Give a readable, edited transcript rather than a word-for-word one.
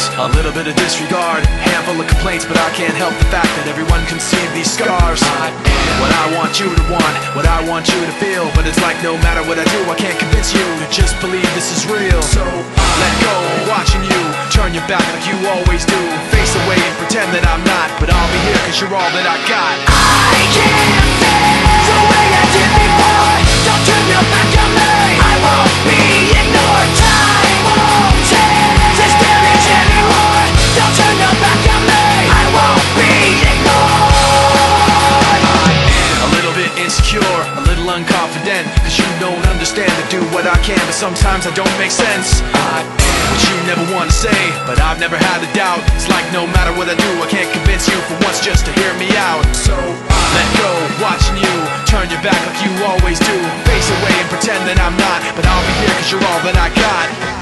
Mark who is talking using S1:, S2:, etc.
S1: A little bit of disregard, handful of complaints, but I can't help the fact that everyone can see these scars. I am what I want you to want, what I want you to feel, but it's like no matter what I do, I can't convince you to just believe this is real. So let go, watching you turn your back like you always do, face away and pretend that I'm not, but I'll be here cause you're all that I got.
S2: I can't feel the way I did before. Don't turn your back on me, I won't be ignored. Time won't change this damage anymore. Don't turn your back on me, I won't be ignored.
S1: A little bit insecure, a little unconfident, cause you don't understand to do what I can, but sometimes I don't make sense. I am what you never want to say, but I've never had a doubt. It's like no matter what I do, I can't convince you for once just to hear me out. So let go, watching you turn your back like you always do, face away and pretend that I'm not, but I'll be here cause you're all that I got.